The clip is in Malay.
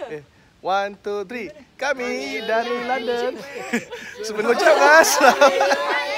1, 2, 3. Kami dari London. Sebelum jam, Mas.